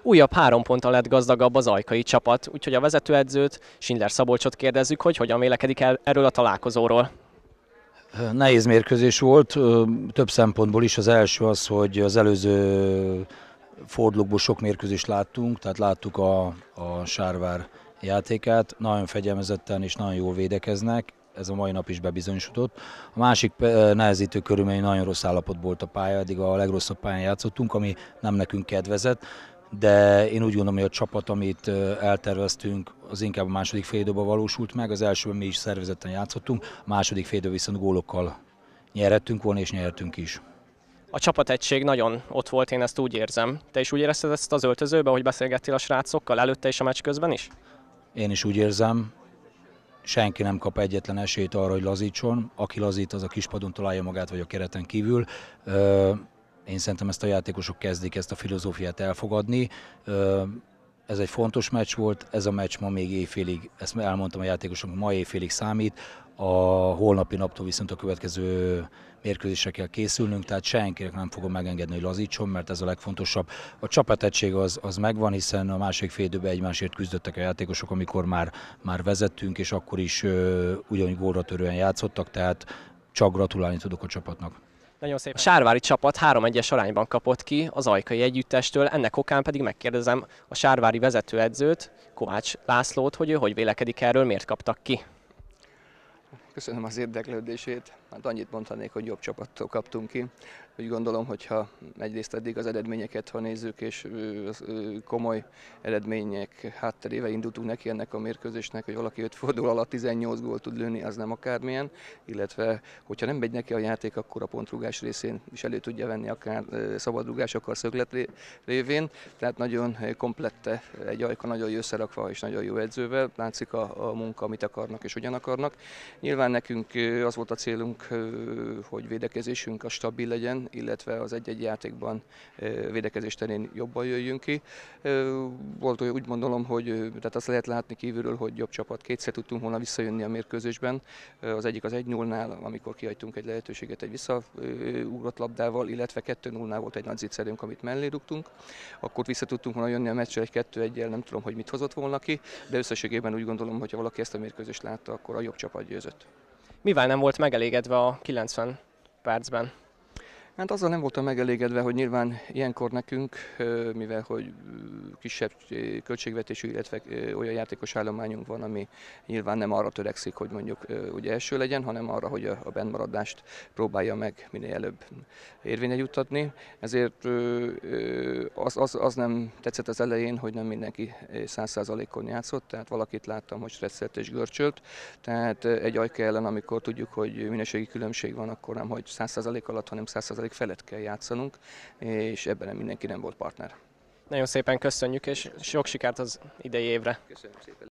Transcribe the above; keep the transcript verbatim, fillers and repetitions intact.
Újabb három ponttal lett gazdagabb az ajkai csapat, úgyhogy a vezetőedzőt, Schindler Szabolcsot kérdezzük, hogy hogyan vélekedik el erről a találkozóról. Nehéz mérkőzés volt, több szempontból is. Az első az, hogy az előző fordulókból sok mérkőzést láttunk, tehát láttuk a, a Sárvár játékát, nagyon fegyelmezetten és nagyon jól védekeznek, ez a mai nap is bebizonyosodott. A másik nehezítő körülmény, nagyon rossz állapotban volt a pálya, eddig a legrosszabb pályán játszottunk, ami nem nekünk kedvezett, de én úgy gondolom, hogy a csapat, amit elterveztünk, az inkább a második félidőben valósult meg, az elsőben mi is szervezetten játszottunk, a második félidőben viszont gólokkal nyerhettünk volna és nyertünk is. A csapategység nagyon ott volt, én ezt úgy érzem. Te is úgy érezted ezt az öltözőben, hogy beszélgettél a srácokkal előtte és a meccs közben is? Én is úgy érzem, senki nem kap egyetlen esélyt arra, hogy lazítson. Aki lazít, az a kispadon találja magát, vagy a kereten kívül. Én szerintem ezt a játékosok kezdik ezt a filozófiát elfogadni. Ez egy fontos meccs volt, ez a meccs ma még éjfélig, ezt elmondtam a játékosoknak, ma éjfélig számít. A holnapi naptól viszont a következő mérkőzésre kell készülnünk, tehát senkinek nem fogom megengedni, hogy lazítson, mert ez a legfontosabb. A csapategység az, az megvan, hiszen a második fél időben egymásért küzdöttek a játékosok, amikor már, már vezettünk, és akkor is uh, ugyanúgy gólra törően játszottak, tehát csak gratulálni tudok a csapatnak. Nagyon szép. A sárvári csapat három egyes arányban kapott ki az ajkai együttestől, ennek okán pedig megkérdezem a sárvári vezetőedzőt, Kovács Lászlót, hogy ő hogy vélekedik erről, miért kaptak ki. Köszönöm az érdeklődését. Hát annyit mondhanék, hogy jobb csapattól kaptunk ki. Úgy gondolom, hogyha egyrészt eddig az eredményeket, ha nézzük, és komoly eredmények hátterével indultunk neki ennek a mérkőzésnek, hogy valaki öt forduló alatt tizennyolc gólt tud lőni, az nem akármilyen, illetve hogyha nem megy neki a játék, akkor a pontrúgás részén is elő tudja venni, akár szabadrúgás, akár szöglet révén. Tehát nagyon komplette egy ajka, nagyon jó összerakva és nagyon jó edzővel. Látszik a, a munka, amit akarnak és hogyan akarnak. Nyilván nekünk az volt a célunk, hogy védekezésünk a stabil legyen, illetve az egy-egy játékban védekezés terén jobban jöjjünk ki. Volt úgy gondolom, hogy tehát azt lehet látni kívülről, hogy jobb csapat. Kétszer tudtunk volna visszajönni a mérkőzésben. Az egyik az egy nullnál, amikor kihagytunk egy lehetőséget egy visszaugrott labdával, illetve kettő nullnál volt egy nagy zicserünk, amit mellé rúgtunk. Akkor vissza tudtunk volna jönni a meccsre egy kettő egyel, nem tudom, hogy mit hozott volna ki, de összességében úgy gondolom, hogy ha valaki ezt a mérkőzést látta, akkor a jobb csapat győzött. Mivel nem volt megelégedve a kilencven percben? Hát azzal nem voltam megelégedve, hogy nyilván ilyenkor nekünk, mivel hogy kisebb költségvetésű, illetve olyan játékos állományunk van, ami nyilván nem arra törekszik, hogy mondjuk ugye első legyen, hanem arra, hogy a bennmaradást próbálja meg minél előbb érvényre juttatni. Ezért az, az, az nem tetszett az elején, hogy nem mindenki száz százalékon játszott, tehát valakit láttam, hogy stresszelt és görcsölt. Tehát egy ajka ellen, amikor tudjuk, hogy minőségi különbség van, akkor nem, hogy száz százalék alatt, hanem száz százalék felett kell játszanunk, és ebben nem mindenki nem volt partner. Nagyon szépen köszönjük, és sok sikert az idei évre. Köszönöm szépen.